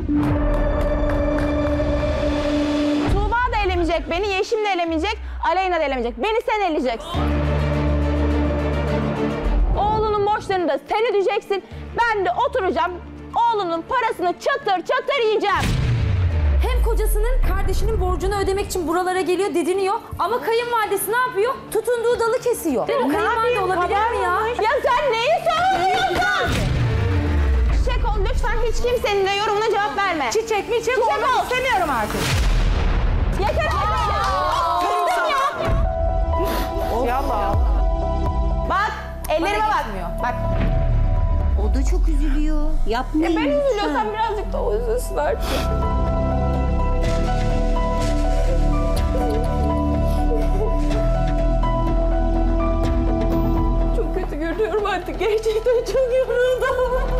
Tuğba da elemeyecek beni, Yeşim de elemeyecek, Aleyna da elemeyecek. Beni sen eleyeceksin. Oğlunun borçlarını da sen ödeyeceksin. Ben de oturacağım, oğlunun parasını çatır çatır yiyeceğim. Hem kocasının kardeşinin borcunu ödemek için buralara geliyor, didiniyor. Ama kayınvalidesi ne yapıyor? Tutunduğu dalı kesiyor. Değil mi? Kayınvalide olabilir mi ya? Ya sen neyi savunuyorsun? Çiçek ol lütfen, hiç kimsenin de yorumuna cevap verme. Çiçek olmak istemiyorum artık. Yeter artık ya. Yallah. Bak ellerime bak. Bak. O da çok üzülüyor. Yapmayın. Ben lütfen. üzülüyorsam birazcık da o üzülsün artık. Çok kötü görüyorum artık. Gerçekten çok yoruldum.